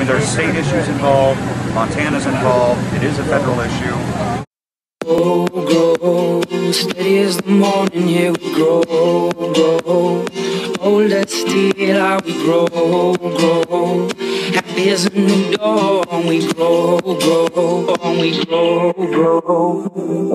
And there's state issues involved, Montana's involved, it is a federal issue. Grow, steady as the morning, here we grow. Old as steel, how we grow. Happy as a new dawn, we grow. We grow.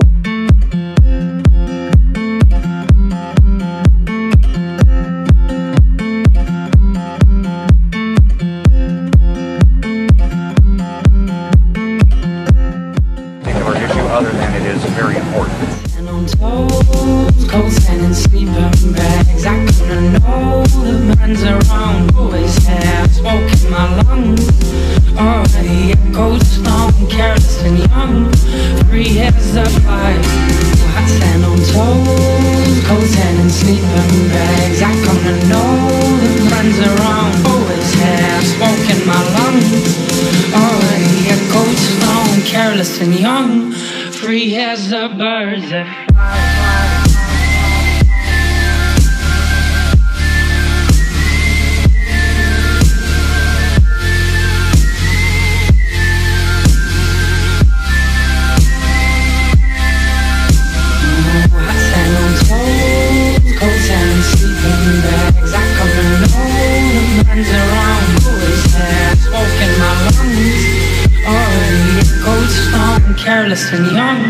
Other than it is very important. And on toes, cold sand and sleeping bags, I couldn't know the man's around. Always have smoke in my lungs. Already echoes strong, careless and young. 3 hairs up high. Hot sand on toes, cold sand and sleeping bags, I couldn't know the man's around. Always have smoke in my lungs. Already echoes strong, careless and young. Free as the birds that fly. Hot sand on toes, cold sand sleeping bags, I come to know the man's around. Always have smoke in my lungs. Already echoed strong, careless and young.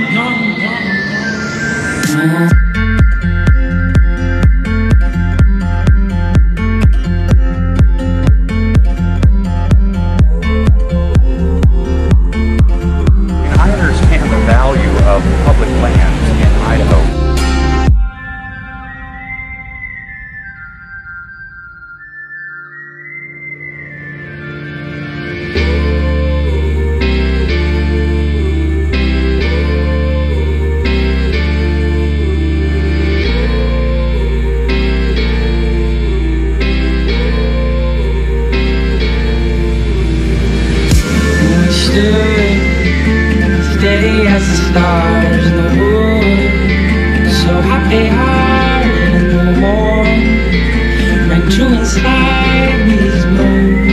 I understand the value of public lands in Idaho. Steady as the stars in the wood, so happy-hearted in the warm, ran true inside these bones.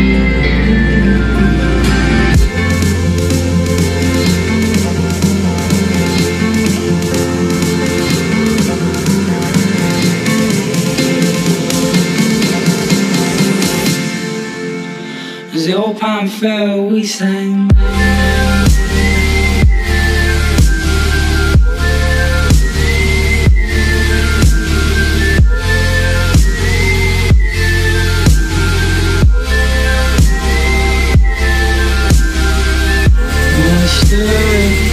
As the old pine fell, we sang. Stood